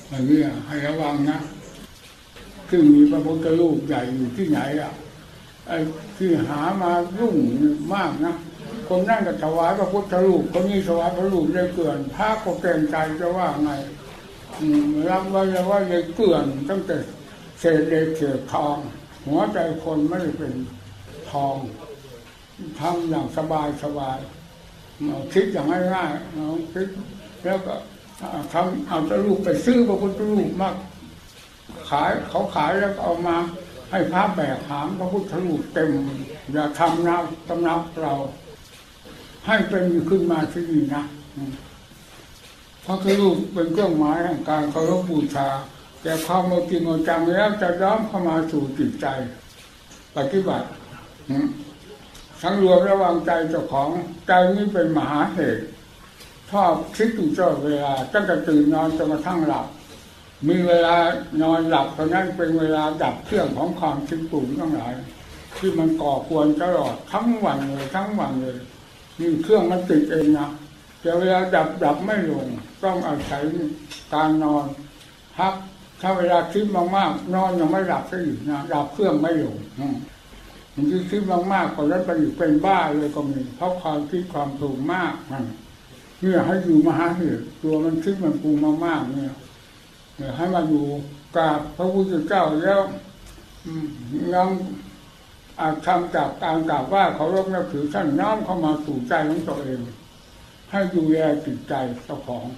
อันนี้ให้ระวังนะซึ่งมีพระพุทธรูปใหญ่อยู่ที่ไหนอ่ะไอ้ที่หามารุ่งมากนะคนนั่นก็ถวายพระพุทธรูปคนนี้ถวายพระรูปเลยเกลื่อนพระก็เกรงใจจะว่าไงรับไว้ว่าเลยเกลื่อนตั้งแต่เศษเหล็กเศษทองหัวใจคนไม่ได้เป็นทองทำอย่างสบายคิดอย่างง่ายๆคิดแล้วก็ทำเอาพระรูปไปซื้อพระพุทธรูปมาขายเขาขายแล้วเอามาให้พระแบกหามพระพุทธรูปเต็มอย่าทำนะตำนับเราให้เป็นขึ้นมาที่นี่นะพระพุทธรูปเป็นเครื่องหมายแห่งการเคารพบูชาแต่ความจริงจังแล้วจะย้อมเข้ามาสู่จิตใจปฏิบัติทั้งรวมระวังใจเจ้าของใจนี้เป็นมหาเหตุชอบคิดอยู่ตลอดเวลาตั้งแต่ตื่นนอนจนกระทั่งหลับมีเวลานอนหลับเพราะนั้นเป็นเวลาดับเครื่องของความคิดปรุงทั้งหลายที่มันก่อกวนตลอดทั้งวันเลยนี่เครื่องมันติดเองนะแต่เวลาดับไม่ลงต้องอาศัยการนอนพักถ้าเวลาคิดมากๆนอนยังไม่หลับซะอีกนะดับเครื่องไม่ลงมันคิดมากๆก็แล้วไปอยู่เป็นบ้าเลยก็มีเพราะความคิดความปรุงมากเนี่ยให้อยู่มหาเหตุตัวมันคิดมันปรุงมากๆเนี่ยให้มาอยู่กับพระพุทธเจ้าแล้วยังทำจากการกราบไหว้เคารพนับถือท่านน้อมเข้ามาสู่ใจของตัวเองให้ดูแลจิตใจเจ้าของ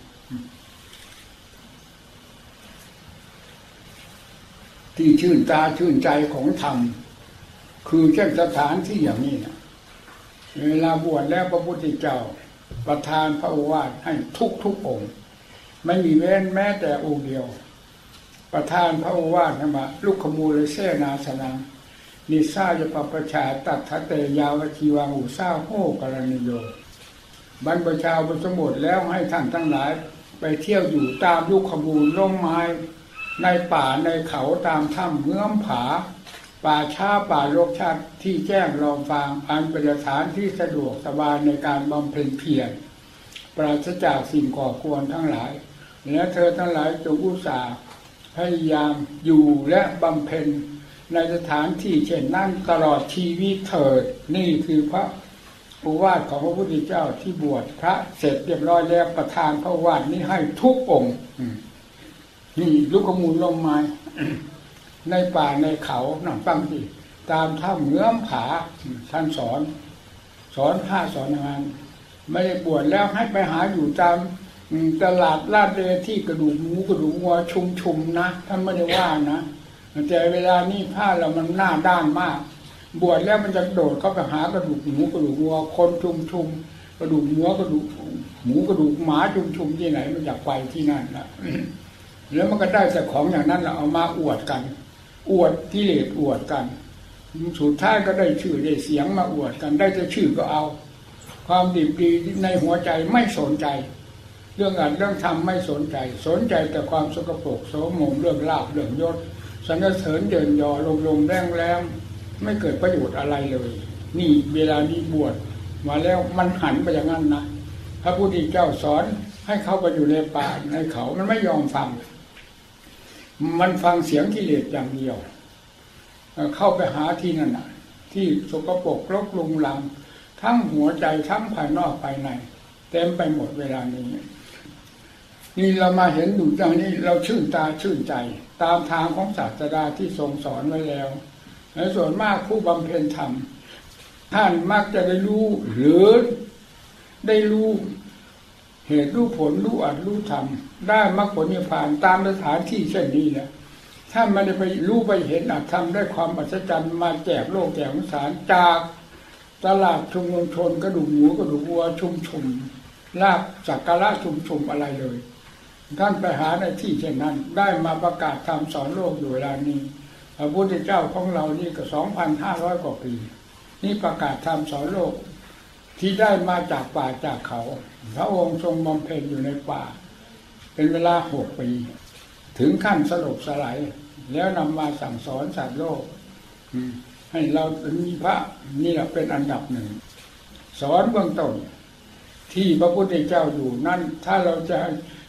ที่ชื่นตาชื่นใจของธรรมคือเช่นสถานที่อย่างนี้นะเวลาบวชแล้วพระพุทธเจ้าประทานพระโอวาทให้ทุกองค์ไม่มีเว้นแม้แต่องค์เดียวประทานพระโอวาทมาลุกขมูลเสนาสนังนิสาจะปปชาตัทเตยาวชีวังอุสาโหกรณิโยบรรพชาอุปสมบทแล้วให้ท่านทั้งหลายไปเที่ยวอยู่ตามลุกขมูลร่มไม้ในป่าในเขาตามถ้ำเงื้อมผาป่าช้าป่ารกชัดที่แจ้งรองฟางอันเป็นสถานที่สะดวกสบายในการบำเพ็ญเพียรปราศจากสิ่งก่อกวนทั้งหลายและเธอทั้งหลายจงอุตส่าห์พยายามอยู่และบำเพ็ญในสถานที่เช่นนั้นตลอดชีวิตเถิดนี่คือพระโอวาทของพระพุทธเจ้าที่บวชพระเสร็จเรียบร้อยแล้วประทานพระโอวาทนี้ให้ทุกองค์นี่ลุกขมูลลมไม้ในป่าในเขาหนังฟังสิตามถ้ำเงื้อมผาท่านสอนผ้าสอนงานไม่ได้บวชแล้วให้ไปหาอยู่ตามตลาดลาดเลที่กระดูกหมูกระดูกวัวชุมนะท่านไม่ได้ว่านะแต่เวลานี้ผ้าเรามันหน้าด้านมากบวชแล้วมันจะโดดเข้าไปหากระดูกหมูกระดูกวัวคนชุมกระดูกหมูกระดูกหมูกระดูกหมาชุมที่ไหนมันอยากไปที่นั่นนะแล้วมันก็ได้แต่ของอย่างนั้นเราเอามาอวดกันอวดกิเลสอวดกันสุดท้ายก็ได้ชื่อได้เสียงมาอวดกันได้แต่ชื่อก็เอาความดีในหัวใจไม่สนใจเรื่องเรื่องธรรมไม่สนใจแต่ความสกปรกโสมมเรื่องลาภเรื่องยศสรรเสริญเดินยอลงแรงไม่เกิดประโยชน์อะไรเลยนี่เวลานี้บวชมาแล้วมันหันไปอย่างนั้นนะพระพุทธเจ้าสอนให้เขาไปอยู่ในป่าในเขามันไม่ยอมฟังมันฟังเสียงกิเลสอย่างเดียวเข้าไปหาที่นั่นน่ะที่สกปรกรกลุงลังทั้งหัวใจทั้งภายนอกภายในเต็มไปหมดเวลานี้นี่เรามาเห็นอยู่อย่างนี้เราชื่นตาชื่นใจตามทางของศาสดาที่ทรงสอนไว้แล้วในส่วนมากผู้บำเพ็ญธรรมท่านมักจะได้รู้หรือได้รู้เหตุรู้ผลรู้อัดรู้ธรรมได้มรรคผลนิพพานตามสถานที่เช่นนี้แหละถ้ามันได้ไปรู้ไปเห็นอัดธรรมได้ความอัศจรรย์มาแจกโลกแจกสงสารจากตลาดชุมชนกระดูกหมูกระดูกวัวชุมลาบสักการะชุมอะไรเลยท่านไปหาในที่เช่นนั้นได้มาประกาศธรรมสอนโลกอยู่เวลานี้พระพุทธเจ้าของเรานี่ก็ 2,500 กว่าปีนี่ประกาศธรรมสอนโลกที่ได้มาจากป่าจากเขาพระองค์ทรงบำเพ็ญอยู่ในป่าเป็นเวลา6 ปีถึงขั้นสลบสลายแล้วนำมาสั่งสอนสัตว์โลกให้เรามีพระนี่แหละเป็นอันดับหนึ่งสอนเบื้องต้นที่พระพุทธเจ้าอยู่นั่นถ้าเราจะ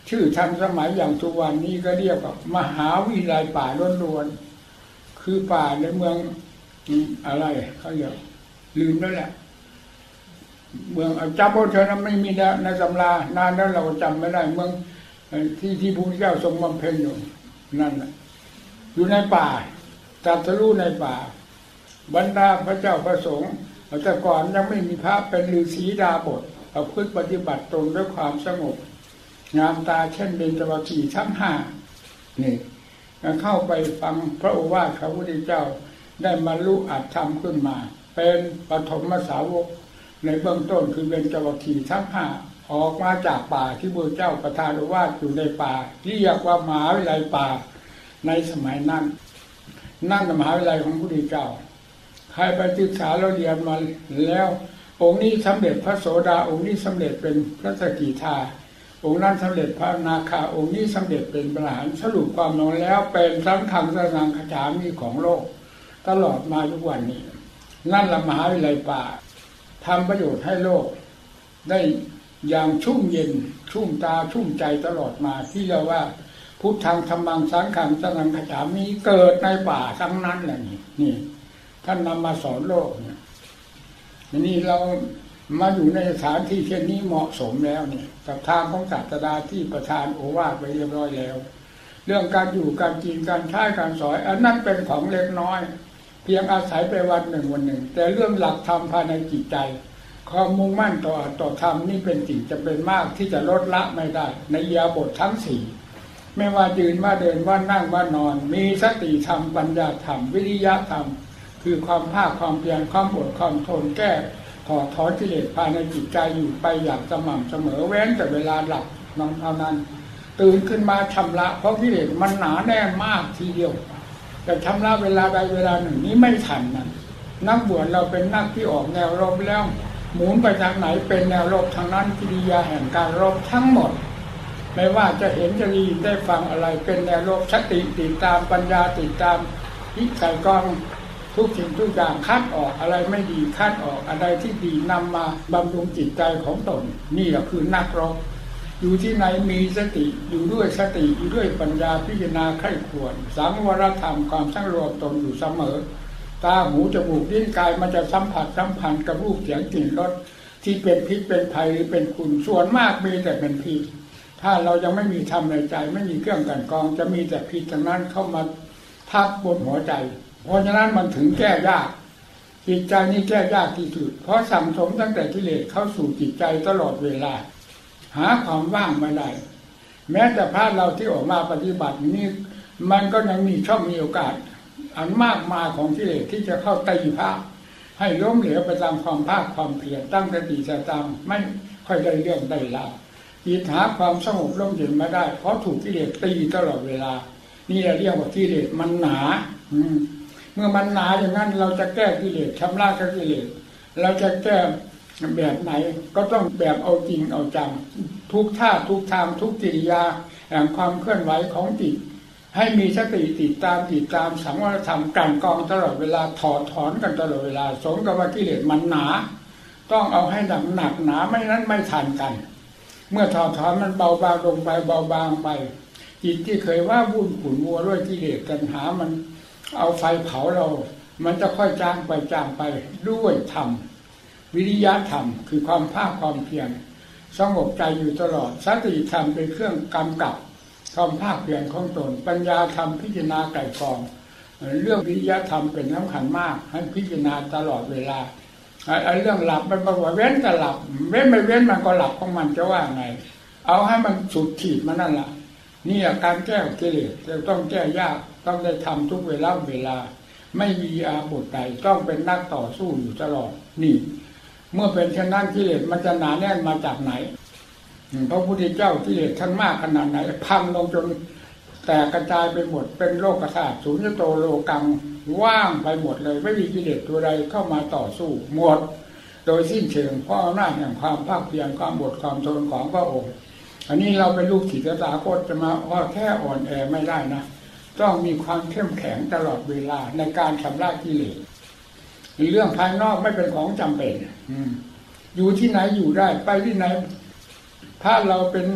ชื่อทันสมัยอย่างทุกวันนี้ก็เรียกว่ามหาวิทยาลัยป่าล้วนๆคือป่าในเมืองอะไรเขาเรียกลืมแล้วแหละเมืองจำพวกเธอนั้นไม่มีแล้วในตำรานานแล้วเราจำไม่ได้เมืองที่พระพุทธเจ้าทรงบำเพ็ญอยู่นั่นแหละอยู่ในป่าตรัสรู้ในป่าบรรดาพระเจ้าพระสงฆ์แต่ก่อนยังไม่มีพระเป็นฤาษีดาบทประพฤติปฏิบัติตนด้วยความสงบงามตาเช่นเบญจวัคคีย์ทั้งห้านี่เข้าไปฟังพระโอวาทของพระพุทธเจ้าได้บรรลุอัตธรรมขึ้นมาเป็นปฐมสาวกในเบื้องต้นคือเบญจวัคคีย์ทั้งห้าออกมาจากป่าที่พระเจ้าประทานโอวาทอยู่ในป่าที่เรียกว่ามหาวิทยาลัยป่าในสมัยนั้นนั่นมหาวิทยาลัยของพระพุทธเจ้าใครไปศึกษาเราเรียนมาแล้วองค์นี้สำเร็จพระโสดาองค์นี้สำเร็จเป็นพระสกิทาองค์นั้นสำเร็จพระนาคาองค์นี้สำเร็จเป็นพระอรหันต์สรุปความลงแล้วเป็นสังฆังสนังคฉามิของโลกตลอดมาทุกวันนี้นั่นละมหาวิทยาลัยป่าทำประโยชน์ให้โลกได้อย่างชุ่มเย็นชุ่มตาชุ่มใจตลอดมาที่เรียกว่าพุทธังธัมมังสังฆังสนังคฉามิเกิดในป่าทั้งนั้นแหละนี่ท่านนำมาสอนโลกเนี่ยนี่เรามาอยู่ในสถานที่เช่นนี้เหมาะสมแล้วเนี่ยกับทางของศาสดาที่ประทานโอวาทไว้เรียบร้อยแล้วเรื่องการอยู่การกินการใช้การสอนอันนั้นเป็นของเล็กน้อยเพียงอาศัยไปวันหนึ่งแต่เรื่องหลักธรรมภายในจิตใจความมุ่งมั่นต่อธรรมนี่เป็นสิ่งจำเป็นมากที่จะลดละไม่ได้ในอิริยาบถทั้งสี่ไม่ว่ายืนว่าเดินว่านั่งว่านอนมีสติธรรมปัญญาธรรมวิริยะธรรมคือความภาคความเพียรความอดความทนแก้ถอดถอนกิเลสภายในจิตใจอยู่ไปอย่างสม่ำเสมอเว้นแต่เวลาหลับนอนเท่านั้นตื่นขึ้นมาชำระเพราะกิเลสมันหนาแน่นมากทีเดียวแต่ชำระเวลาใดเวลาหนึ่งนี้ไม่ทันนะนักบวชเราเป็นนักที่ออกแนวรบแล้วหมุนไปทางไหนเป็นแนวรบทางนั้นกิริยาแห่งการรบทั้งหมดไม่ว่าจะเห็นจะได้ยินได้ฟังอะไรเป็นแนวรบสติติดตามปัญญาติดตามวิจัยกองทุกสิ่งทุกอย่างคัดออกอะไรไม่ดีคัดออกอะไรที่ดีนำมาบำรุงจิตใจของตนนี่แหละคือนักรบอยู่ที่ไหนมีสติอยู่ด้วยสติอยู่ด้วยปัญญาพิจารณาไข้ควรสังวรธรรมความสำรวมตนอยู่เสมอตาหูจมูกลิ้นกายมันจะสัมผัสสัมพันธ์กับรูปเสียงกลิ่นรสที่เป็นพิษเป็นภัยหรือเป็นคุณส่วนมากมีแต่เป็นพิษถ้าเรายังไม่มีธรรมในใจไม่มีเครื่องกลั่นกรองจะมีแต่พิษทั้งนั้นเข้ามาทับบนหัวใจเพราะฉะนั้นมันถึงแก้ยากจิตใจนี่แก้ยากที่สุดเพราะสั่งสมตั้งแต่กิเลสเข้าสู่จิตใจตลอดเวลาหาความว่างไม่ได้แม้แต่พระเราที่ออกมาปฏิบัตินี้มันก็ยังมีช่องมีโอกาสอันมากมายของกิเลสที่จะเข้าตีพระให้ล้มเหลวไปตามความภาคความเพียรตั้งสติสตังไม่ค่อยได้เรื่องได้ราวจิตหาความสงบร่มเย็นไม่ได้เพราะถูกกิเลสตีตลอดเวลานี่เรียกว่ากิเลสมันหนาเมื่อมันหนาอย่างนั้นเราจะแก้กิเลสชำระกิเลสเราจะแก้แบบไหนก็ต้องแบบเอาจริงเอาจังทุกท่าทุกทางทุกกิริยาแห่งความเคลื่อนไหวของจิตให้มีสติติดตามสังวรธรรมกลั่นกรองตลอดเวลาถอดถอนกันตลอดเวลาสมกับว่ากิเลสมันหนาต้องเอาให้หนักหนาไม่นั้นไม่ทันกันเมื่อถอดถอนมันเบาบางลงไปเบาบางไปจิตที่เคยว่าวุ่นขุ่นมัวด้วยกิเลสตัณหามันเอาไฟเผาเรามันจะค่อยจางไปด้วยธรรมวิริยะธรรมคือความภาคความเพียรสงบใจอยู่ตลอดสติธรรมเป็นเครื่องกำกับความภาคเพียรของตนปัญญาธรรมพิจารณาไก่กองเรื่องวิริยะธรรมเป็นสำคัญมากให้พิจารณาตลอดเวลาเรื่องหลับมันบอกว่าเว้นแต่หลับเว้นไม่เว้นมันก็หลับของมันจะว่าไงเอาให้มันสุดขีดมันนั่นแหละนี่การแก้กิเลสจะต้องแก้ยากต้องได้ทำทุกเวลาไม่มีอาบทใดต้องเป็นนักต่อสู้อยู่ตลอดนี่เมื่อเป็นเช่นนั้นกิเลสมันจะหนาแน่นมาจากไหนพระพุทธเจ้ากิเลสท่านมากขนาดไหนพังลงจนแตกกระจายไปหมดเป็นโลกธาตุสุญญโตโลกังว่างไปหมดเลยไม่มีกิเลสตัวใดเข้ามาต่อสู้หมดโดยสิ้นเชิงเพราะอำนาจแห่งความภาคเพียรความอดความทนของพระองค์อันนี้เราเป็นลูกศิษย์ตถาคตจะมาว่าแค่อ่อนแอไม่ได้นะต้องมีความเข้มแข็งตลอดเวลาในการชำระกิเลสเรื่องภายนอกไม่เป็นของจำเป็นอยู่ที่ไหนอยู่ได้ไปที่ไหนถ้าเราเป็น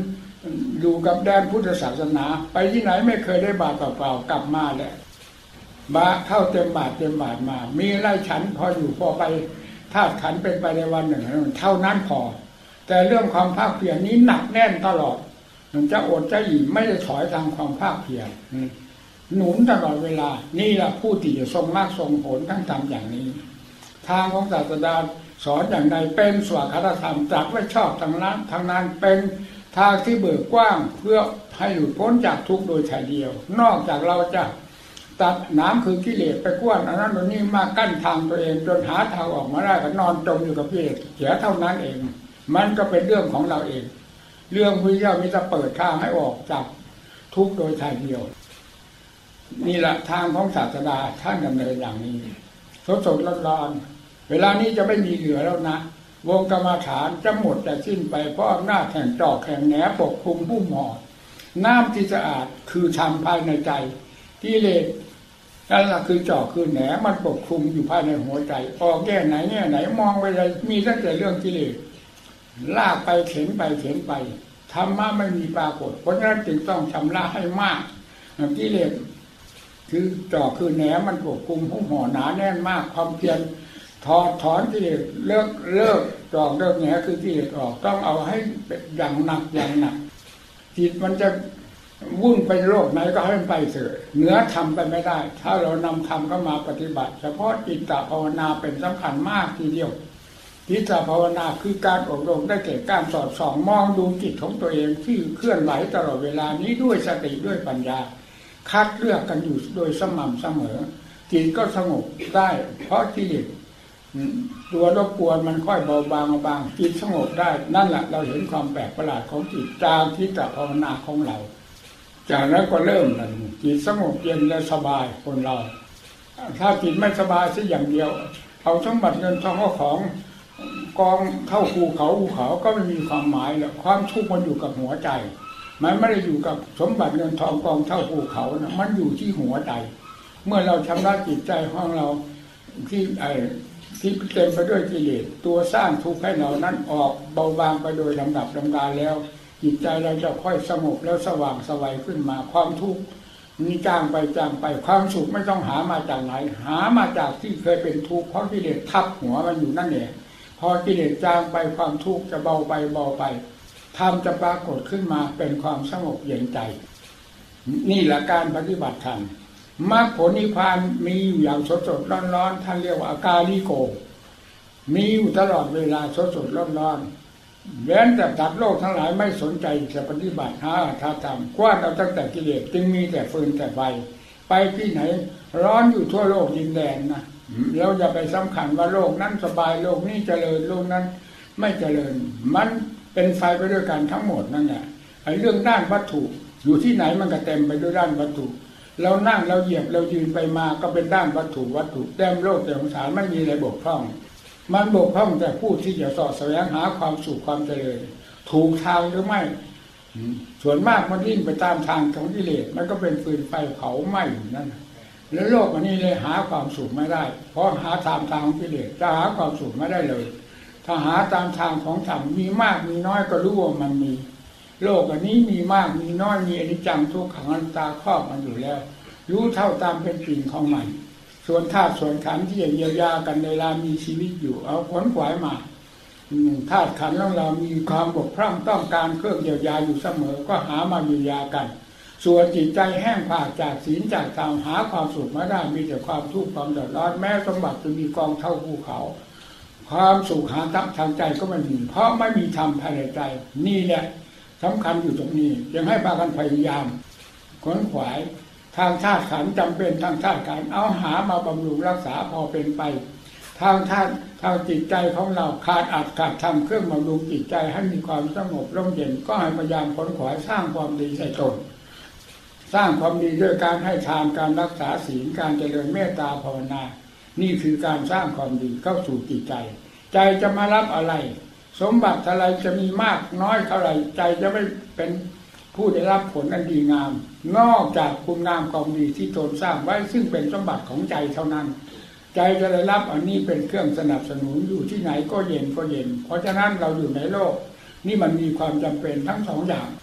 อยู่กับแดนพุทธศาสนาไปที่ไหนไม่เคยได้บาตรเปล่าๆกลับมาแหละบาเข้าเต็มบาตรมามีไล่ฉันพออยู่พอไปธาตุขันเป็นไปในวันหนึ่งเท่านั้นพอแต่เรื่องความภาคเพียรนี้หนักแน่นตลอดมันจะอดจะอิ่มไม่ได้ถอยทางความภาคเพียรหนุนตลอดเวลานี่แหละผู้ที่จะทรงมากทรงผลทั้งทำอย่างนี้ทางของศาสดาสอนอย่างใดเป็นสวากขาธรรมจัดไว้ชอบทางนั้นเป็นทางที่เบิกกว้างเพื่อให้หลุดพ้นจากทุกข์โดยถ่ายเดียวนอกจากเราจะตัดน้ำคือกิเลสไปกว้านอันนั้นอันนี้มากั้นทางตัวเองจนหาทางออกมาได้ก็นอนจมอยู่กับกิเลสเสียเท่านั้นเองมันก็เป็นเรื่องของเราเองเรื่องพระเจ้ามีแต่เปิดทางให้ออกจากทุกข์โดยถ่ายเดียวนี่แหละทางของศาสดาท่านดำเนินอย่างนี้สดร้อนเวลานี้จะไม่มีเหลือแล้วนะวงกรรมฐานจะหมดแต่สิ้นไปเพราะอำนาจแห่งจอกแห่งแหนปกคลุมผู้หมอน้ำที่สะอาดคือธรรมภายในใจกิเลสนั่นแหละคือจอกคือแหนมันปกคลุมอยู่ภายในหัวใจออกแง่ไหนแง่ไหนมองไปเลยมีตั้งแต่เรื่องกิเลสลากไปเข็นไปธรรมะไม่มีปรากฏเพราะฉะนั้นจึงต้องชำระให้มากกิเลสคือจอกคือแหนมันปกคลุมผู้ห่อหนาแน่นมากความเพียรถอนกิเลสเลิกจอกเลิกแหนคือกิเลสออกต้องเอาให้อย่างหนักจิตมันจะวุ่นไปโลกไหนก็ให้มันไปเถอะเหนือธรรมไปไม่ได้ถ้าเรานำธรรมเข้ามาปฏิบัติเฉพาะจิตตภาวนาเป็นสำคัญมากทีเดียวจิตตภาวนาคือการอบรมได้แก่การสอดส่องมองดูจิตของตัวเองที่เคลื่อนไหวตลอดเวลานี้ด้วยสติด้วยปัญญาคัดเลือกกันอยู่โดยสม่ำเสมอจิตก็สงบได้เพราะกิเลสตัวรบกวนมันค่อยเบาบางจิตสงบได้นั่นแหละเราเห็นความแปลกประหลาดของจิตจากจิตตภาวนาของเราจากนั้นก็เริ่มจิตสงบเย็นและสบายคนเราถ้าจิตไม่สบายสักอย่างเดียวเอาสมบัติเงินทองของกองเข้าภูเขาก็ไม่มีความหมายแล้วความทุกข์มันอยู่กับหัวใจมันไม่ได้อยู่กับสมบัติเงินทองกองเท่าภูเขานะมันอยู่ที่หัวใจเมื่อเราชำระจิตใจของเราที่เต็มไปด้วยกิเลสตัวสร้างทุกข์ให้เรานั้นออกเบาบางไปโดยลำดับลำดาแล้วจิตใจเราจะค่อยสงบแล้วสว่างสวัยขึ้นมาความทุกข์นี่จางไปความสุขไม่ต้องหามาจากไหนหามาจากที่เคยเป็นทุกข์เพราะกิเลสทับหัวมันอยู่นั่นเองพอกิเลสจางไปความทุกข์จะเบาไปธรรมจะปรากฏขึ้นมาเป็นความสงบเย็นใจนี่แหละการปฏิบัติธรรมมรรคผลนิพพานมีอยู่อย่างสดร้อนท่านเรียกว่าอากาลิโกมีอยู่ตลอดเวลาสดร้อนแม้แต่ตัดโลกทั้งหลายไม่สนใจจะปฏิบัติหาธรรมกว้านเอาตั้งแต่กิเลสจึงมีแต่ฟืนแต่ไฟไปที่ไหนร้อนอยู่ทั่วโลกดินแดนนะเราอย่าไปสำคัญว่าโลกนั้นสบายโลกนี้เจริญโลกนั้นไม่เจริญมันเป็นไฟไปด้วยกันทั้งหมดนั่นแหละไอ้เรื่องด้านวัตถุอยู่ที่ไหนมันก็เต็มไปด้วยด้านวัตถุเรานั่งเราเหยียบเรายืนไปมาก็เป็นด้านวัตถุเต็มโลกแต่สงสารไม่มีอะไรบกพร่องมันบกพร่องแต่ผู้ที่จะสอดแสวงหาความสุขความเจริญถูกทางหรือไม่ส่วนมากมันวิ่งไปตามทางของกิเลสมันก็เป็นฟืนไฟเผาไหม้อยู่นั่นแล้วโลกอันนี้เลยหาความสุขไม่ได้เพราะหาตามทางของกิเลสจะหาความสุขไม่ได้เลยถ้าหาตามทางของธรรมมีมากมีน้อยก็รู้ว่ามันมีโลกอันนี้มีมากมีน้อยมีอนิจจังทุกขังอนัตตาครอบมันอยู่แล้วรู้เท่าตามเป็นจริงของมันส่วนธาตุส่วนขันธ์ที่จะเยียวยากันในเวลามีชีวิตอยู่เอาขวนขวายมาธาตุขันธ์ของเรามีความบกพร่องต้องการเครื่องเยียวยาอยู่เสมอก็หามาเยียวยากันส่วนจิตใจแห้งผากจากศีลจากธรรมหาความสุขไม่ได้มีแต่ความทุกข์ความเดือดร้อนแม้สมบัติจะมีกองเท่าภูเขาความสุขหาทางใจก็ไม่มีเพราะไม่มีธรรมภายในใจนี่แหละสำคัญอยู่ตรงนี้ยังให้พากันพยายามขวนขวายทางธาตุขันธ์จำเป็นทางธาตุขันธ์เอาหามาบำรุงรักษาพอเป็นไปทางธาตุทางจิตใจของเราขาดทำเครื่องบำรุงจิตใจให้มีความสงบร่มเย็นก็ให้พยายามขวนขวายสร้างความดีใส่ตนสร้างความดีด้วยการให้ทานการรักษาศีลการเจริญเมตตาภาวนานี่คือการสร้างความดีเข้าสู่จิตใจใจจะมารับอะไรสมบัติอะไรจะมีมากน้อยเท่าไหร่ใจจะไม่เป็นผู้ได้รับผลอันดีงามนอกจากคุณงามความดีที่ตนสร้างไว้ซึ่งเป็นสมบัติของใจเท่านั้นใจจะได้รับอันนี้เป็นเครื่องสนับสนุนอยู่ที่ไหนก็เย็นเพราะฉะนั้นเราอยู่ในโลกนี่มันมีความจำเป็นทั้งสองอย่าง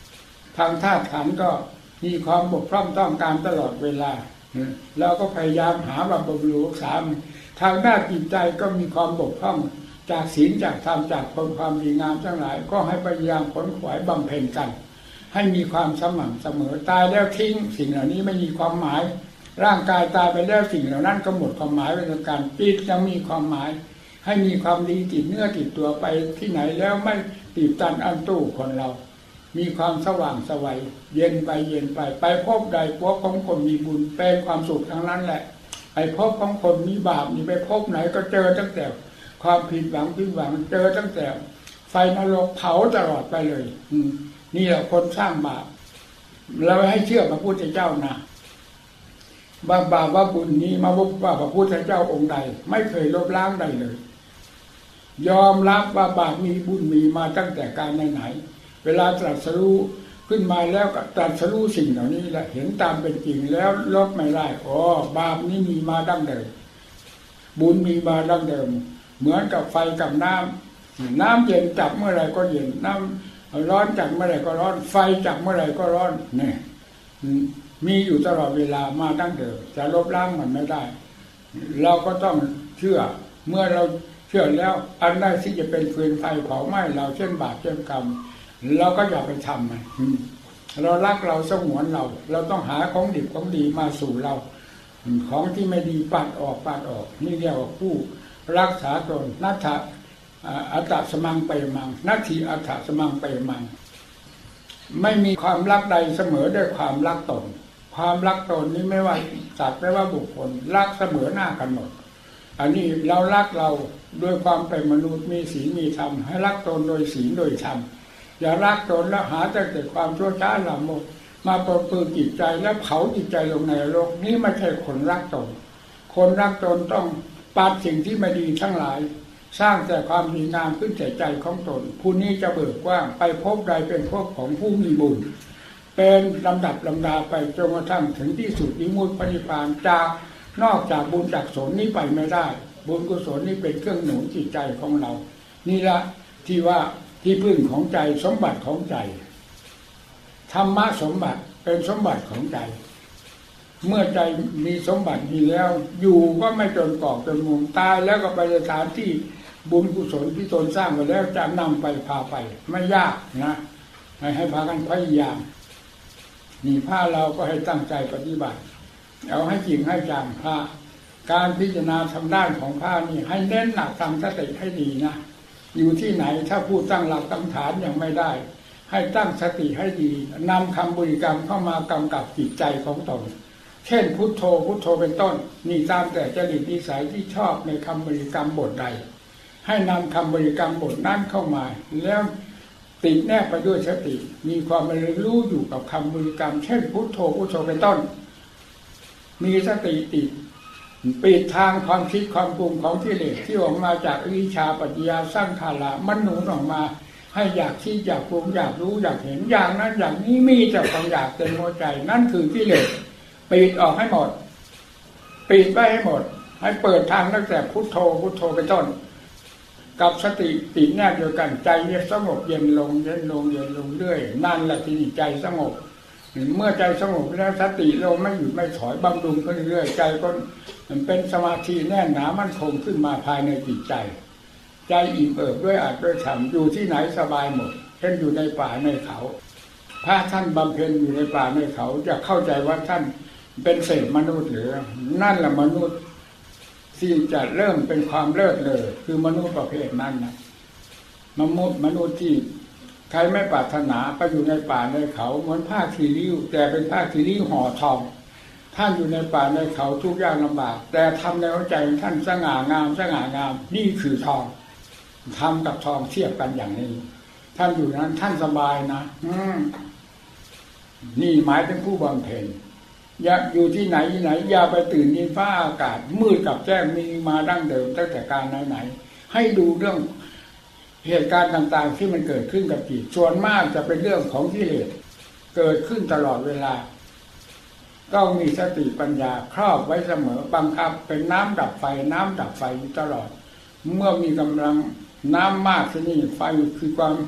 ทางธาตุขันธ์ก็มีความบกพร่องต้องการตลอดเวลาเราก็พยายามหาบำรุงรักษาทางด้านจิตใจก็มีความบกพร่องจากศีลจากธรรมจากความดีงามทั้งหลายก็ให้พยายามขนขวายบำเพ็ญกันให้มีความสม่ำเสมอตายแล้วทิ้งสิ่งเหล่านี้ไม่มีความหมายร่างกายตายไปแล้วสิ่งเหล่านั้นก็หมดความหมายเป็นการจิตยังมีความหมายให้มีความดีติดเนื้อติดตัวไปที่ไหนแล้วไม่ตีบตันอันตู้คนเรามีความสว่างไสวเย็นไปเย็นไปไปพบใดพบของคนมีบุญเป็นความสุขทั้งนั้นแหละไปพบของคนมีบาปนี่ไปพบไหนก็เจอตั้งแต่ความผิดหวังเจอตั้งแต่ไฟนรกเผาตลอดไปเลยนี่แหละคนสร้างบาปเราให้เชื่อพระพุทธเจ้านะบาปว่าบุญนี้มาว่าพระพุทธเจ้าองค์ใดไม่เคยลบล้างใดเลยยอมรับว่าบาปมีบุญมีมาตั้งแต่การไหนเวลาตรัสรู้ขึ้นมาแล้วก็ตรัสรู้สิ่งเหล่านี้แหละเห็นตามเป็นจริงแล้วลบไม่ได้บาปนี้มีมาดั้งเดิมบุญมีมาดั้งเดิมเหมือนกับไฟกับน้ำเย็นจับเมื่อไรก็เย็นน้ำร้อนจับเมื่อไรก็ร้อนไฟจับเมื่อไรก็ร้อนเนี่ยมีอยู่ตลอดเวลามาดั้งเดิมจะลบล้างมันไม่ได้เราก็ต้องเชื่อเมื่อเราเชื่อแล้วอันใดที่จะเป็นฟืนไฟเผาไหม้เราเช่นบาปเช่นกรรมเราก็อย่าไปทำมันเรารักเราสงวนเราต้องหาของดิบของดีมาสู่เราของที่ไม่ดีปัดออกนี่เรียกว่าผู้รักษาตนนัตถะอัตตสมังไปมังนัตถิอัตถสมังไปมังไม่มีความรักใดเสมอด้วยความรักตนความรักตนนี้ไม่ว่าสัตว์ไม่ว่าบุคคลรักเสมอหน้ากันหมดอันนี้เรารักเราด้วยความเป็นมนุษย์มีศีลมีธรรมให้รักตนโดยศีลโดยธรรมอย่ารักตนแล้วหาแต่เกิดความชั่วช้าหลามกมาปนเปื้อนจิตใจแล้วเผาจิตใจลงในโลกนี้ไม่ใช่คนรักตนคนรักตนต้องปัดสิ่งที่ไม่ดีทั้งหลายสร้างแต่ความดีงามขึ้นใจของตนผู้นี้จะเบิกกว้างไปพบใดเป็นพบของผู้มีบุญเป็นลำดับลำดาไปจนกระทั่งถึงที่สุดนิมุตตินิพพานจากนอกจากบุญจากกุศลนี้ไปไม่ได้บุญกุศลนี้เป็นเครื่องหนุนจิตใจของเรานี่ละที่ว่าที่พึ่งของใจสมบัติของใจธรรมะสมบัติเป็นสมบัติของใจเมื่อใจมีสมบัติมีแล้วอยู่ก็ไม่จนกอกจนมุมตายแล้วก็ไปสถานที่บุญกุศลที่ตนสร้างไว้แล้วจะนำไปพาไปไม่ยากนะให้พากันพยายามนี่พาเราก็ให้ตั้งใจปฏิบัติเอาให้จริงให้จังพระการพิจารณาทางด้านของพระนี่ให้เน้นหนักทำสติให้ดีนะอยู่ที่ไหนถ้าพูดตั้งหลักตั้งฐานยังไม่ได้ให้ตั้งสติให้ดีนำคำบริกรรมเข้ามากำกับจิตใจของตนเช่นพุทโธเป็นต้นนี่ตามแต่จริตนิสัยที่ชอบในคำบริกรรมบทใดให้นำคำบริกรรมบทนั้นเข้ามาแล้วติดแนบไปด้วยสติมีความรู้อยู่กับคำบริกรรมเช่นพุทโธเป็นต้นมีสติติดปิดทางความคิดความปรุงของกิเลสที่ออกมาจากอวิชชาปัจจยาสังขารามันหนุนออกมาให้อยากคิดอยากปรุงอยากรู้อยากเห็นอย่างนั้นอย่างนี้มีแต่ความอยากเต็มหัวใจนั่นคือกิเลสปิดออกให้หมดปิดไว้ให้หมดให้เปิดทางตั้งแต่พุทโธเป็นต้นกับสติติดแนบเดียวกันใจเนี่ยสงบเย็นลงเรื่อยนั่นแหละที่ใจสงบเมื่อใจสงบแล้วสติเราไม่หยุดไม่ถอยบำรุงขึ้นเรื่อยใจก็เป็นสมาธิแน่นหนามั่นคงขึ้นมาภายในจิตใจใจอิ่มเอิบด้วยอาจด้วยธรรมอยู่ที่ไหนสบายหมดเช่นอยู่ในป่าในเขาพระท่านบำเพ็ญอยู่ในป่าในเขาจะเข้าใจว่าท่านเป็นเศษมนุษย์หรือนั่นแหละมนุษย์ที่จะเริ่มเป็นความเลิศเลยคือมนุษย์ประเภทนั้นนะมนุษย์ที่ใครไม่ปรารถนาไปอยู่ในป่าในเขาเหมือนผ้าคีริ้วแต่เป็นผ้าคีริ้วห่อทองท่านอยู่ในป่าในเขาทุกยากลำบากแต่ทำในหัวใจท่านสง่างามนี่คือทองทำกับทองเทียบกันอย่างนี้ท่านอยู่นั้นท่านสบายนะนี่หมายถึงผู้บำเพ็ญอย่าอยู่ที่ไหนอย่าไปตื่นดินฟ้าอากาศมืดกับแจ้งมีมาดั้งเดิมตั้งแต่การไหนให้ดูเรื่องเหตุการณ์ต่างๆที่มันเกิดขึ้นกับจิตส่วนมากจะเป็นเรื่องของกิเลสเกิดขึ้นตลอดเวลาต้องมีสติปัญญาครอบไว้เสมอบังคับเป็นน้ำดับไฟตลอดเมื่อมีกำลังน้ำมากที่นี่ไฟคือความ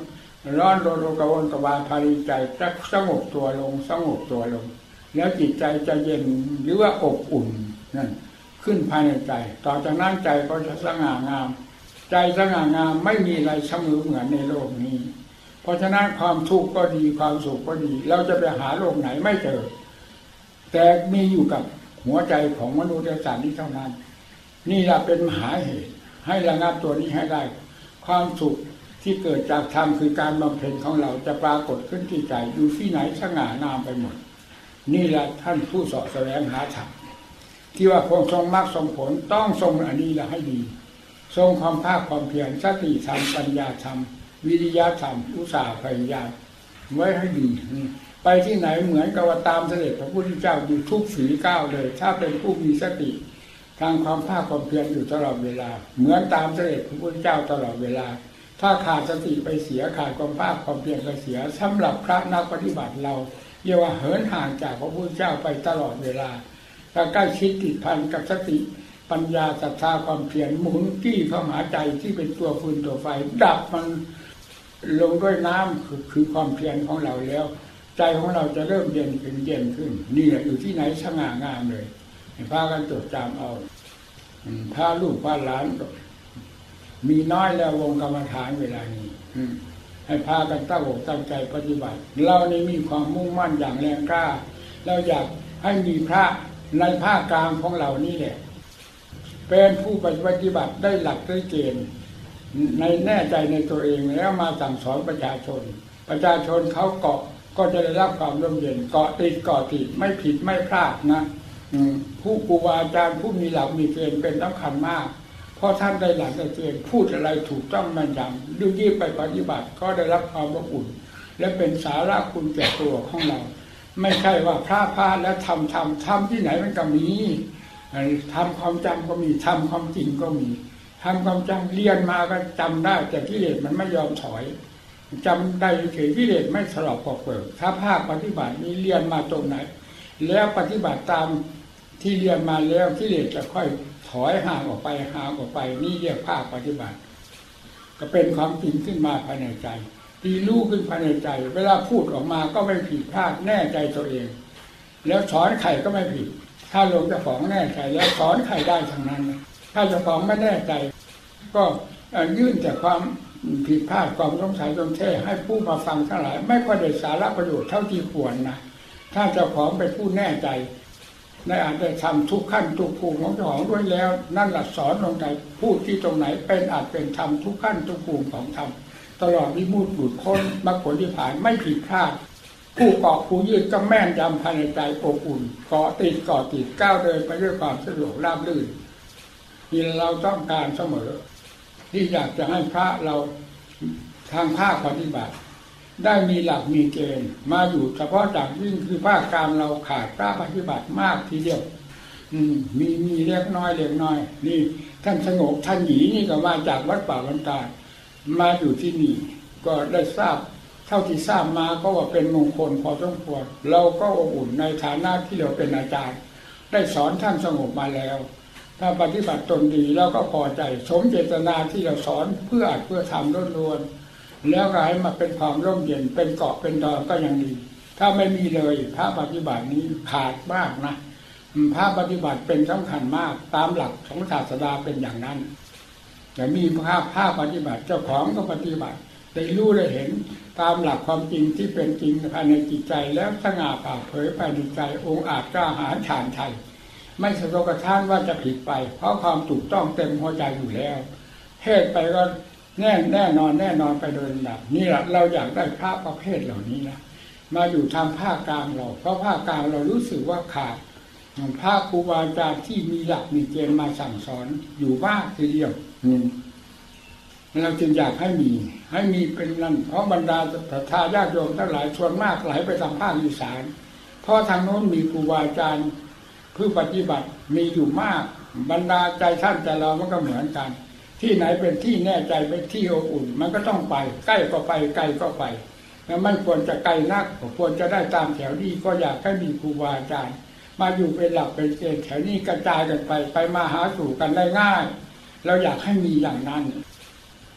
ร้อนโดนกระวนกระวายภายในใจจะสงบตัวลงสงบตัวลงแล้วจิตใจจะเย็นหรือว่าอบอุ่นนั่นขึ้นภายในใจต่อจากนั้นใจก็จะสง่างามใจสง่างามไม่มีอะไรเสมอเหมือนในโลกนี้เพราะฉะนั้นความทุกข์ก็ดีความสุขก็ดีเราจะไปหาโลกไหนไม่เจอแต่มีอยู่กับหัวใจของมนุษย์และสัตว์นี้เท่านั้นนี่แหละเป็นมหาเหตุให้ระงับตัวนี้ให้ได้ความสุขที่เกิดจากธรรมคือการบำเพ็ญของเราจะปรากฏขึ้นที่ใจอยู่ที่ไหนสง่างามไปหมดนี่แหละท่านผู้เสาะแสวงหาธรรมที่ว่าคงทรงมรรคทรงผลต้องทรงอันนี้ละให้ดีทรงความภาคความเพียรสติธรรมปัญญาธรรมวิริยะธรรมอุตสาห์พยายามไว้ให้ดีไปที่ไหนเหมือนกับว่าตามเสด็จพระพุทธเจ้าอยู่ทุกฝีก้าวเลยถ้าเป็นผู้มีสติทางความภาคความเพียรอยู่ตลอดเวลาเหมือนตามเสด็จพระพุทธเจ้าตลอดเวลาถ้าขาดสติไปเสียขาดความภาคความเพียรไปเสียสำหรับพระนักปฏิบัติเราเรียกว่าเหินห่างจากพระพุทธเจ้าไปตลอดเวลาถ้าใกล้ชิดติดพันกับสติปัญญาศรัทธาความเพียรหมุนกี้เข้าหาใจที่เป็นตัวฟืนตัวไฟดับมันลงด้วยน้ำคือความเพียรของเราแล้วใจของเราจะเริ่มเย็นขึ้นเย็นขึ้นนี่แหละอยู่ที่ไหนสง่างามเลยพากันจดจำเอาพาลูกพาหลานมีน้อยแล้ววงกรรมฐานเวลานี้ให้พากันตั้งอกตั้งใจปฏิบัติเรานี่มีความมุ่งมั่นอย่างแรงกล้าเราอยากให้มีพระในภาคกลางของเรานี่แหละเป็นผู้ปฏิบัติได้หลักได้เกณฑ์ในแน่ใจในตัวเองแล้วมาสั่งสอนประชาชนเขาเกาะก็จะได้รับความร่มเย็นเกาะติดไม่ผิดไม่พลาดนะผู้ครูบาอาจารย์ผู้มีหลักมีเกณฑ์เป็นสำคัญมากเพราะท่านได้หลักได้เกณฑ์พูดอะไรถูกต้องแม่นยำดูยี่ไปปฏิบัติก็ได้รับความอบอุ่นและเป็นสาระคุณแก่ตัวของเราไม่ใช่ว่าพระแล้วทำที่ไหนมันก็มีทำความจำก็มีทำความจริงก็มีทำความจำเรียนมาก็จำได้แต่กิเลสมันไม่ยอมถอยจำได้เฉยกิเลสไม่สลบปอกเปลือกถ้าภาคปฏิบัตินี้เรียนมาตรงไหนแล้วปฏิบัติตามที่เรียนมาแล้วกิเลสจะค่อยถอยห่างออกไปนี่เรียกภาคปฏิบัติก็เป็นความจริงขึ้นมาภายในใจตีรู้ขึ้นภายในใจเวลาพูดออกมาก็ไม่ผิดพลาดแน่ใจตัวเองแล้วสอนใครก็ไม่ผิดถ้าลงเจ้าของแน่ใจแล้วสอนใครได้ทั้งนั้นถ้าเจ้าของไม่แน่ใจก็ยื่นแต่ความผิดพลาดความสงสัยจงแท้ให้ผู้มาฟังทั้งหลายไม่ค่อยได้สาระประโยชน์เท่าที่ควรนะถ้าเจ้าของเป็นผู้แน่ใจได้อาจจะทำทุกขั้นทุกภูมิของเจ้าของด้วยแล้วนั่นแหละสอนลงใจพูดที่ตรงไหนเป็นอาจเป็นธรรมทุกขั้นทุกภูมิของธรรมตลอดวิมุตติหลุดพ้นมรรคผลนิพพานไม่ผิดพลาดผู้เกาะผู้ยืดก็แม่นยำภายในใจอบอุ่นเกาะติดก้าวเดินไปด้วยความสะดวกราบรื่นที่เราต้องการเสมอที่อยากจะให้พระเราทางภาคปฏิบัติได้มีหลักมีเกณฑ์มาอยู่เฉพาะจากยิ่งคือภาคกลางเราขาดพระปฏิบัติมากทีเดียวมีเล็กน้อยนี่ท่านสงบท่านหยีนี่ก็มาจากวัดป่าบรรดามาอยู่ที่นี่ก็ได้ทราบเท่าที่ทราบมาก็ว่าเป็นมงคลพอสมควรเราก็อบอุ่นในฐานะที่เราเป็นอาจารย์ได้สอนท่านสงบมาแล้วถ้าปฏิบัติตนดีแล้วก็พอใจสมเจตนาที่เราสอนเพื่อทำล้วนๆแล้วก็ให้มาเป็นความร่มเย็นเป็นเกาะเป็นดอนก็ยังดีถ้าไม่มีเลยพระปฏิบัตินี้ขาดมากนะพระปฏิบัติเป็นสำคัญมากตามหลักของศาสดาเป็นอย่างนั้นแต่มีพระปฏิบัติเจ้าของก็ปฏิบัติได้รู้ได้เห็นตามหลักความจริงที่เป็นจริงภายในจิตใจแล้วสง่าผ่าเผยภายในใจองค์อาจกล้าหาญชาญชัยไม่สะทกสะท้านว่าจะผิดไปเพราะความถูกต้องเต็มหัวใจอยู่แล้วเทศไปก็แน่นอนไปโดยลำดับนี่แหละเราอยากได้พระประเภทเหล่านี้นะมาอยู่ทางภาคกลางเราเพราะภาคกลางเรารู้สึกว่าขาดพระครูบาอาจารย์ที่มีหลักมีเกณฑ์มาสั่งสอนอยู่บ้างทีเดียวเราจึงอยากให้มีเป็นนั่นเพราะบรรดาศรัทธาญาติโยมทั้งหลายชวนมากไหลไปทางภาคอีสานเพราะทางโน้นมีครูบาอาจารย์ผู้ปฏิบัติมีอยู่มากบรรดาใจท่านใจเรามันก็เหมือนกันที่ไหนเป็นที่แน่ใจเป็นที่อบอุ่นมันก็ต้องไปใกล้ก็ไปไกลก็ไปแล้วไม่ควรจะไกลนักควรจะได้ตามแถวนี้ก็อยากให้มีครูบาอาจารย์มาอยู่เป็นหลักเป็นเกณฑ์แถวนี้กระจายกันไปมาหาสู่กันได้ง่ายเราอยากให้มีอย่างนั้น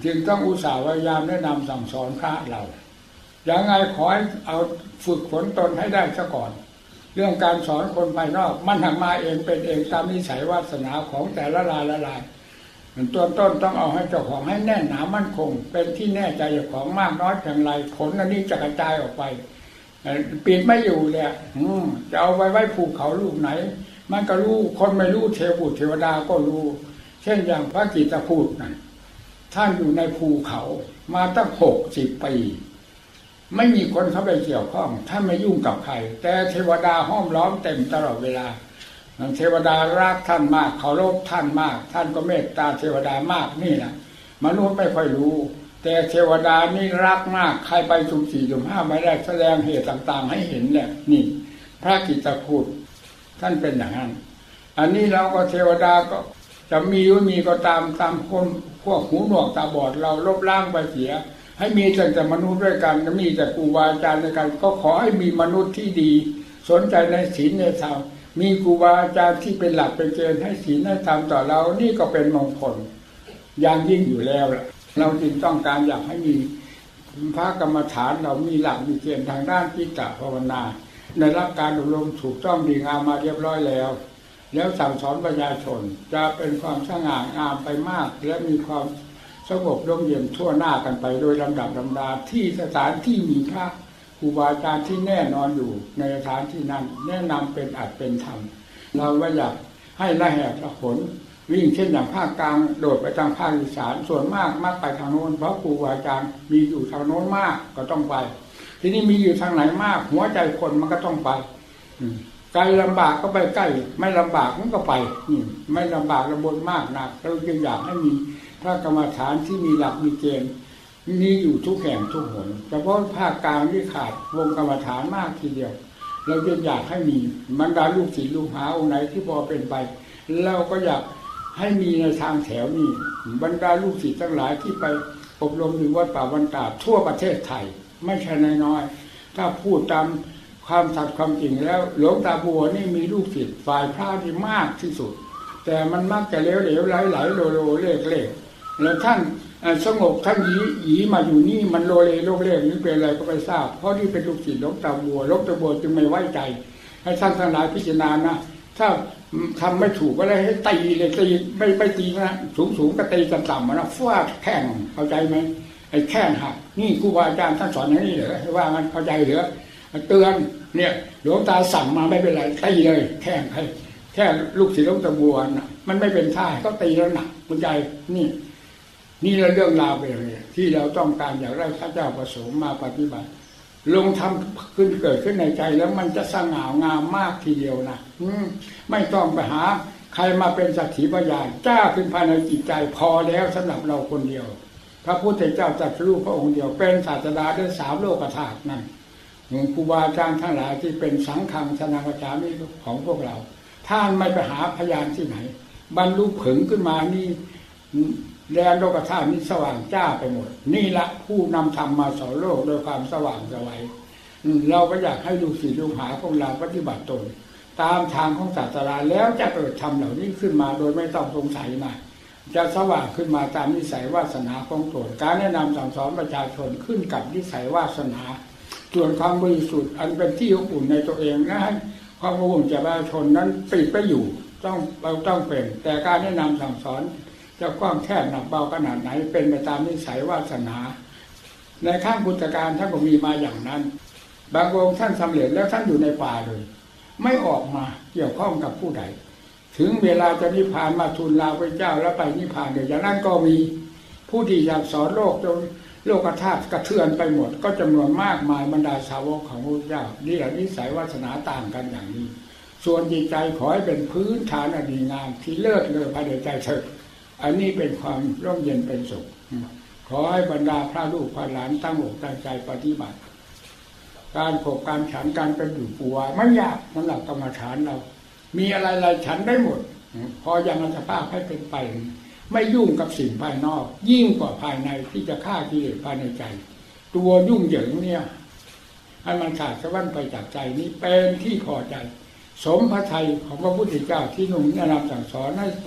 จึงต้องอุตส่าห์พยายามแนะนำสั่งสอนพระเราอย่างไงขอให้เอาฝึกฝนตนให้ได้ซะก่อนเรื่องการสอนคนภายนอกมันหักมาเองเป็นเองตามนิสัยวาสนาของแต่ละรายละลายตัวต้นต้องเอาให้เจ้าของให้แน่นหนามั่นคงเป็นที่แน่ใจเจ้าของมากน้อยเพียงไรผลอันนี้จะกระจายออกไปปิดไม่อยู่เลยจะเอาไว้ภูเขาลูกไหนมันก็รู้คนไม่รู้เทวดาก็รู้เช่นอย่างพระกิตติภูตนั่นท่านอยู่ในภูเขามาตั้ง60 ปีไม่มีคนเข้าไปเกี่ยวข้องท่านไม่ยุ่งกับใครแต่เทวดาห้อมล้อมเต็มตลอดเวลาเทวดารักท่านมากเคารพท่านมากท่านก็เมตตาเทวดามากนี่แหละมนุษย์ไม่ค่อยรู้แต่เทวดานี่รักมากใครไปสุ่ม4สุ่ม5ไม่ได้แสดงเหตุต่างๆให้เห็นเนี่ยนี่พระกิตติภูตท่านเป็นอย่างนั้นอันนี้เราก็เทวดาก็จะมีหรือมีก็ตามคนพวกหูหนวกตาบอดเราลบล้างไปเสียให้มีแต่มนุษย์ด้วยกันมีแต่ครูบาอาจารย์ด้วยกันก็ขอให้มีมนุษย์ที่ดีสนใจในศีลในธรรมมีครูบาอาจารย์ที่เป็นหลักเป็นเกณฑ์ให้ศีลให้ธรรมต่อเรานี่ก็เป็นมงคลอย่างยิ่งอยู่แล้วเราจึงต้องการอยากให้มีพระกรรมฐานเรามีหลักมีเกณฑ์ทางด้านจิตตภาวนาในรับการอบรมถูกต้องดีงามมาเรียบร้อยแล้วสั่งสอนประชาชนจะเป็นความสง่างามไปมากและมีความสงบร่มเย็นทั่วหน้ากันไปโดยลำดับลำดาที่สถานที่มีพระครูบาอาจารย์ที่แน่นอนอยู่ในสถานที่นั้นแนะนำเป็นอัดเป็นธรรมเราไม่อยากให้ละแหกละผลวิ่งเช่นอย่างภาคกลางโดดไปทางภาคอีสานส่วนมากไปทางโน้นเพราะครูบาอาจารย์มีอยู่ทางโน้นมากก็ต้องไปทีนี้มีอยู่ทางไหนมากหัวใจคนมันก็ต้องไปไกลลำบากก็ไปใกล้ไม่ลำบากมันก็ไปไม่ลำบากลำบนมากนักเราจึงอยากให้มีพระกรรมฐานที่มีหลักมีเกณฑ์มีอยู่ทุกแห่งทุกหนเฉพาะภาคกลางที่ขาดวงกรรมฐานมากทีเดียวเราจึงอยากให้มีบรรดาลูกศิษย์ลูกหาองค์ไหนที่พอเป็นไปเราก็อยากให้มีในทางแถวนี้บรรดาลูกศิษย์ทั้งหลายที่ไปอบรมอยู่วัดป่าบรรดาทั่วประเทศไทยไม่ใช่น้อยๆถ้าพูดตามความสัตย์ความจริงแล้วหลวงตาบัวนี่มีลูกศิษย์ฝ่ายพระที่มากที่สุดแต่มันมักจะเหลวๆไหลๆโลเล่แล้วท่านสงบท่านหยีมาอยู่นี่มันโลเลโลเล่นี่เป็นอะไรก็ไม่ทราบเพราะนี่เป็นลูกศิษย์หลวงตาบัวจึงไม่ไว้ใจให้ท่านทั้งหลายพิจารณานะถ้าทำไม่ถูกก็เลยให้ตีเลยตีไม่ตีนะสูงก็ตีต่ำๆนะฟาดแข้งเข้าใจไหมไอ้แข้งหักนี่ครูบาอาจารย์ท่านสอนอย่างนี้เหรอว่ามันเข้าใจเหรอเตือนเนี่ยหลวงตาสั่งมาไม่เป็นไรตีเลยแข้งแค่ลูกศิษย์หลวงตาบัวนะมันไม่เป็นท่าก็ตีแล้วหนักเข้าใจนี่เรื่องราวเป็นอย่างนี้ที่เราต้องการอยากได้พระเจ้าประสงค์มาปฏิบัติลงทำขึ้นเกิดขึ้นในใจแล้วมันจะสง่างามมากทีเดียวนะไม่ต้องไปหาใครมาเป็นสักขีพยานจ้าขึ้นภายในจิตใจพอแล้วสำหรับเราคนเดียวพระพุทธเจ้าตรัสรู้พระองค์เดียวเป็นศาสดาด้วย3 โลกธาตุนั่นครูบาอาจารย์ทั้งหลายที่เป็นสังฆังสนังกัจฉามิของพวกเราท่านไม่ไปหาพยานที่ไหนบรรลุผึ่งขึ้นมานี่แดนโลกธาตุนี้สว่างจ้าไปหมดนี่ละผู้นำธรรมมาสอนโลกโดยความสว่างสวัยเราก็อยากให้ลูกศิษย์ลูกหาของเราปฏิบัติตนตามทางของศาสนาแล้วจะเกิดธรรมเหล่านี้ขึ้นมาโดยไม่ต้องสงสัยมาจะสว่างขึ้นมาตามนิสัยวาสนาของตนการแนะนำสั่งสอนประชาชนขึ้นกับนิสัยวาสนาส่วนความบริสุทธิ์อันเป็นที่อบอุ่นในตัวเองนะให้ความอบอุ่นจากประชาชนนั้นปิดไปอยู่เราต้องเป็นแต่การแนะนำสั่งสอนจะกว้างแคบหนักเบาขนาดไหนเป็นไปตามนิสัยวาสนาในข้างพุทธการท่านก็มีมาอย่างนั้นบางองค์ท่านสำเร็จแล้วท่านอยู่ในป่าเลยไม่ออกมาเกี่ยวข้องกับผู้ใดถึงเวลาจะนิพพานมาทูลลาพระเจ้าแล้วไปนิพพานเดี๋ยวอย่างนั้นก็มีผู้ที่อยากสอนโลกจนโลกธาตุกระเทือนไปหมดก็จำนวนมากมายบรรดาสาวกของพระเจ้านี่แหละนิสัยวาสนาต่างกันอย่างนี้ส่วนจิตใจขอให้เป็นพื้นฐานอันดีงามที่เลิศเลอภายในใจเถิดอันนี้เป็นความร่มเย็นเป็นสุขขอให้บรรดาพระลูกพระหลานตั้งอกตั้งใจปฏิบัติการขบการฉันการเป็นอยู่ปัวไม่ยากสำหรับกรรมฐานเรามีอะไรๆฉันได้หมดพอยังอัตภาพให้เป็นไปไม่ยุ่งกับสิ่งภายนอกยิ่งกว่าภายในที่จะฆ่ากิเลสภายในใจตัวยุ่งเหยิงเนี่ยให้มันขาดสะบั้นไปจากใจนี้เป็นที่พอใจสมพระทัยของพระพุทธเจ้าที่นุ่งแนะนำสั่งสอนให้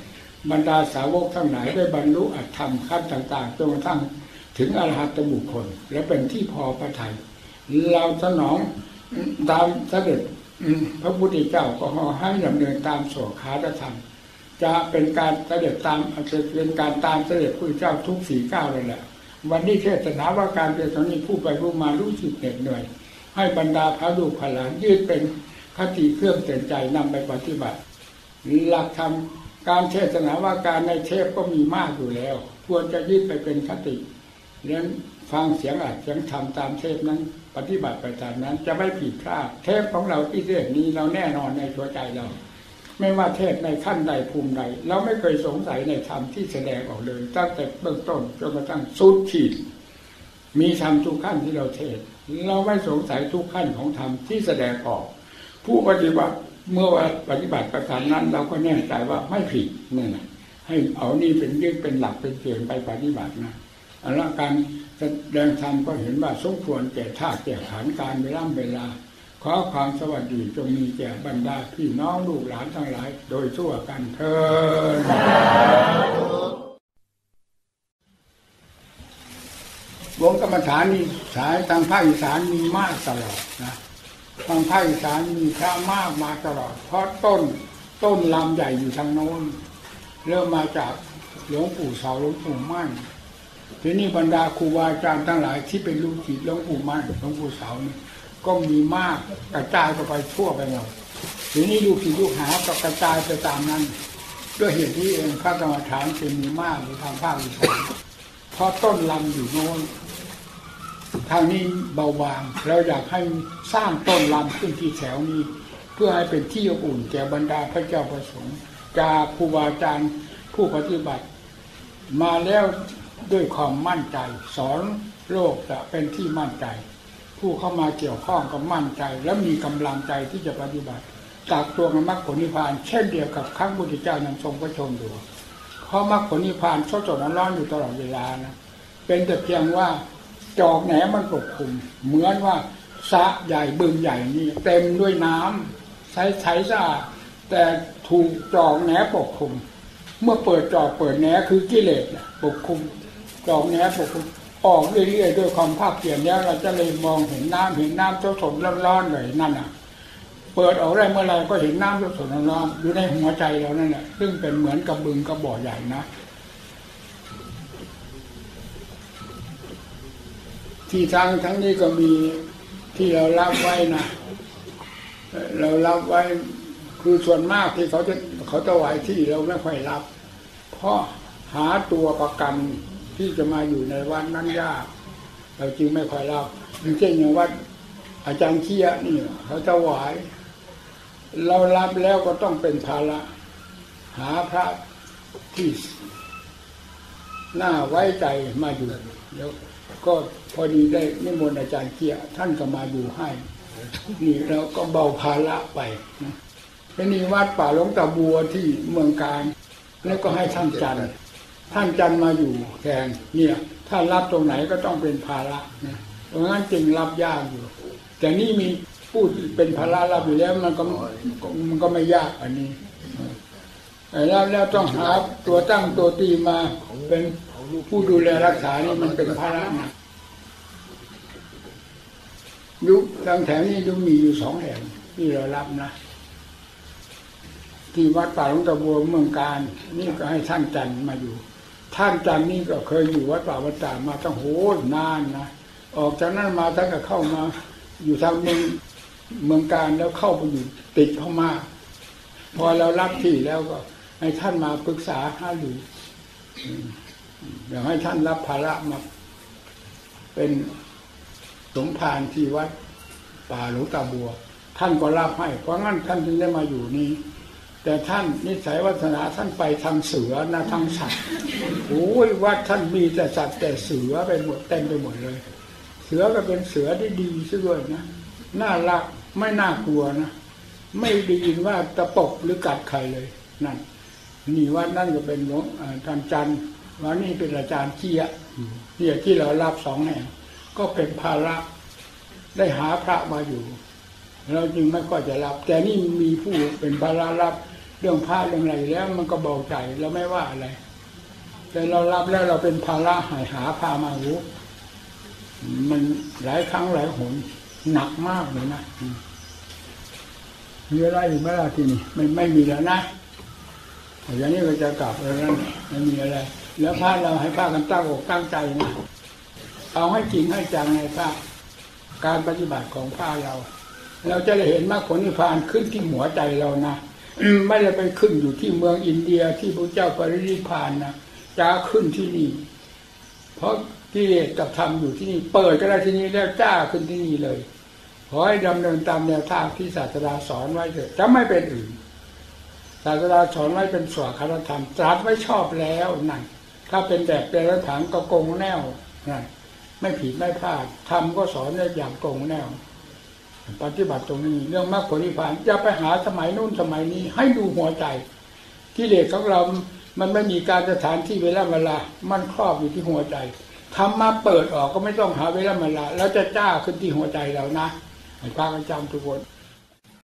บรรดาสาวกทั้งหลายได้บรรลุอรรถธรรมขั้นต่างๆจนกระทั่งถึงอรหัตบุคคลและเป็นที่พอพระทัยเราสนองตามเสด็จพระพุทธเจ้าก็ให้ดำเนินตามโสขาธรรมจะเป็นการเสด็จตามจะเป็นการตามเสด็จพระพุทธเจ้าทุกสี่ก้าวเลยแหละวันนี้เทศนาว่าการเป็นตอนนี้ผู้ไปผู้มารู้สึกเหน็ดเหนื่อยให้บรรดาพระลูกพระหลานยืดเป็นคติเครื่องเตือนใจนำไปปฏิบัติหลักธรรมการเทศนาว่าการในเทพก็มีมากอยู่แล้วควรจะยึดไปเป็นคติเลี้ยงฟังเสียงอัดเสียงธรรมตามเทพนั้นปฏิบัติไปตามนั้นจะไม่ผิดพลาดเทพของเราที่เทศนี้เราแน่นอนในหัวใจเราไม่ว่าเทศในขั้นใดภูมิใดเราไม่เคยสงสัยในธรรมที่แสดงออกเลยตั้งแต่เบื้องต้นจนกระทั่งสุดขีดมีธรรมทุกขั้นที่เราเทศเราไม่สงสัยทุกขั้นของธรรมที่แสดงออกผู้ปฏิบัติเมื่อว่าปฏิบัติประการนั้นเราก็แน่ใจว่าไม่ผิดนี่นะให้เอานี่เป็นยึดเป็นหลักเป็นเกณฑ์ไปปฏิบัตินะแล้วการแสดงธรรมก็เห็นว่าสมควรแก่ท่าแก่ขันการเวลาขอความสวัสดีจงมีแก่บรรดาพี่น้องลูกหลานทั้งหลายโดยทั่วกันเถิดวงกรรมฐานนี่สายทางภาคอีสานมีมากตลอดนะทางภาคอีสานมีพระมากมาตลอดเพราะต้นลำใหญ่อยู่ทางโน้นเริ่มมาจากหลวงปู่เสาหลวงปู่มั่นทีนี้บรรดาครูบาอาจารย์ทั้งหลายที่เป็นลูกศิษย์หลวงปู่มั่นหลวงปู่เสานี่ก็มีมากกระจายไปทั่วไปหมดทีนี้ลูกศิษย์ลูกหาก็กระจายไปตามนั้นด้วยเหตุที่เองพระกรรมฐานจึงมีมากอยู่ทางภาคอีสานเพราะต้นลำอยู่โน้นทางนี้เบาบางเราอยากให้สร้างต้นลำขึ้นที่แถวนี้เพื่อให้เป็นที่อบอุ่นแก่บรรดาพระเจ้าประสงค์จากครูบาอาจารย์ผู้ปฏิบัติมาแล้วด้วยความมั่นใจสอนโลกจะเป็นที่มั่นใจผู้เข้ามาเกี่ยวข้องก็มั่นใจและมีกำลังใจที่จะปฏิบัติจากตัวมรรคผลนิพพานเช่นเดียวกับครั้งพุทธเจ้านั้นทรงพระชนม์อยู่เพราะมรรคผลนิพพานสดๆร้อนๆอยู่ตลอดเวลานะเป็นแต่เพียงว่าจอกแหนมันปกคลุมเหมือนว่าสระใหญ่บึงใหญ่นี่เต็มด้วยน้ำใสๆสะอาดแต่ถูกจอกแหนปกคลุมเมื่อเปิดจอกเปิดแหนคือกิเลสปกคลุมจอกแหนปกคลุมออกเรื่อยๆด้วยความภาคเพียรแล้วเราจะเลยมองเห็นน้ำสดๆร้อนๆเลยนั่นน่ะเปิดออกได้เมื่อไรก็เห็นน้ำสดๆร้อนๆอยู่ในหัวใจเรานั่นแหละซึ่งเป็นเหมือนกับบึงกับบ่อใหญ่นะที่ทั้งนี้ก็มีที่เรารับไว้นะเรารับไว้คือส่วนมากที่เขาถวายที่เราไม่ค่อยรับเพราะหาตัวประกันที่จะมาอยู่ในวัดนั้นยากเราจึงไม่ค่อยรับอย่างเช่นอย่างวัดอาจารย์เคียนี่เขาถวายเรารับแล้วก็ต้องเป็นภาระหาพระที่น่าไว้ใจมาอยู่แล้วก็พอดีได้นิมนต์อาจารย์เกียท่านก็มาอยู่ให้นี่เราก็เบาภาระไปนะเป็นนิวัดป่าหลวงตาบัวที่เมืองการแล้วก็ให้ท่านจันมาอยู่แทนเนี่ยถ้ารับตรงไหนก็ต้องเป็นภาระนะเพราะงั้นจึงรับยากอยู่แต่นี่มีผู้เป็นภาระรับอยู่แล้วมันก็ไม่ยากอันนี้แล้วต้องหาตัวตั้งตัวตีมาเป็นผู้ดูแลรักษานี่มันเป็นภาระนะยุคทางแถวนี้มีอยู่2 แห่งที่เรารับนะที่วัดป่าหลวงตาบัวเมืองการนี่ก็ให้ท่านจันมาอยู่ท่านจันนี่ก็เคยอยู่วัดป่าวัดตามาตั้งโหนานนะออกจากนั้นมาท่านก็เข้ามาอยู่ทางเมืองการแล้วเข้าไปอยู่ติดเข้ามาพอเรารับที่แล้วก็ให้ท่านมาปรึกษาหารืออยากให้ท่านรับภาระมาเป็นสมภารที่วัดป่าหลวงตาบัวท่านก็รับให้เพราะงั้นท่านจึงได้มาอยู่นี้แต่ท่านนิสัยวัฒนาท่านไปทางเสือนะทางสัตว์โอ้ยวัดท่านมีแต่สัตว์แต่เสือไปหมดเต็มไปหมดเลยเสือก็เป็นเสือที่ดีซะด้วยนะน่ารักไม่น่ากลัวนะไม่ได้ยินว่าตะปบหรือกัดใครเลยนั่นนี่วัดนั่นก็เป็นหลวงท่านจันทร์วันนี้เป็นอาจารย์เจี๊ยเนี่ยที่เรารับ2 แห่งก็เป็นภาระได้หาพระมาอยู่เราจึงไม่ค่อยจะรับแต่นี่มีผู้เป็นภาระรับเรื่องพระเรื่องอะไรแล้วมันก็เบาใจเราไม่ว่าอะไรแต่เรารับแล้วเราเป็นภาระหาพามารู้มันหลายครั้งหลายหนหนักมากเลยนะมีอะไรอีกไหมล่ะที่นี่ไม่มีแล้วนะอย่างนี้ก็จะกลับแล้วนั่นไม่มีอะไรแล้วพระเราให้พระกันตั้งอกตั้งใจนะเอาให้จริงให้จังในพระการปฏิบัติของพระเราจะได้เห็นมรรคผลนิพพานขึ้นที่หัวใจเรานะไม่ได้ไปขึ้นอยู่ที่เมืองอินเดียที่พระเจ้าปรินิพพานนะจะขึ้นที่นี่เพราะกิเลสกับธรรมอยู่ที่นี่เปิดก็ได้ที่นี่แล้วจ้าขึ้นที่นี่เลยขอให้ดำเนินตามแนวทางที่ศาสดาสอนไว้เถิดจะไม่เป็นอื่นศาสดาสอนไว้เป็นสวากรธรรมตรัสไว้ชอบแล้วนั่นถ้าเป็นแบบเป็นรัฐานก็กงแนวนั่นไม่ผิดไม่พลาดธรรมก็สอนได้อย่างกงแนวปฏิบัติตรงนี้เรื่องมรรคผลนิพพานจะไปหาสมัยนู้นสมัยนี้ให้ดูหัวใจกิเลสของเรามันไม่มีการสถานที่เวลามันครอบอยู่ที่หัวใจธรรมะเปิดออกก็ไม่ต้องหาเวลาแล้วจะจ้าขึ้นที่หัวใจเรานะให้พากันจำทุกคน